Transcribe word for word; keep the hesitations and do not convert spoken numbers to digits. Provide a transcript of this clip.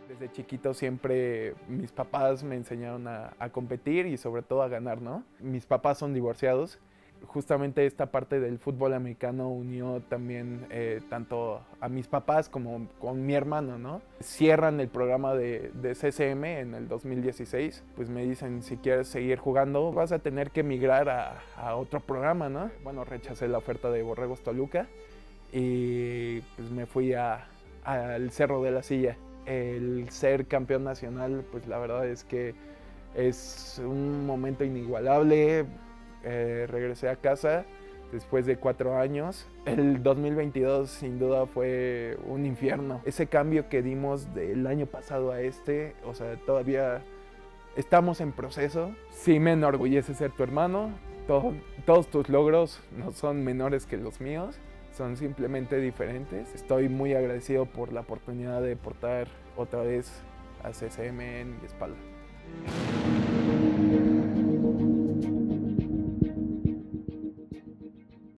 Desde chiquito siempre mis papás me enseñaron a, a competir y sobre todo a ganar, ¿no? Mis papás son divorciados. Justamente esta parte del fútbol americano unió también eh, tanto a mis papás como con mi hermano, ¿no? Cierran el programa de, de C C M en el dos mil dieciséis, pues me dicen, si quieres seguir jugando vas a tener que migrar a, a otro programa, ¿no? Bueno, rechacé la oferta de Borregos Toluca y pues me fui a, al Cerro de la Silla. El ser campeón nacional, pues la verdad es que es un momento inigualable. Eh, regresé a casa después de cuatro años. El dos mil veintidós sin duda fue un infierno. Ese cambio que dimos del año pasado a este, o sea, todavía estamos en proceso. Sí me enorgullece ser tu hermano. Todo, todos tus logros no son menores que los míos, son simplemente diferentes. Estoy muy agradecido por la oportunidad de portar otra vez a C C M en mi espalda.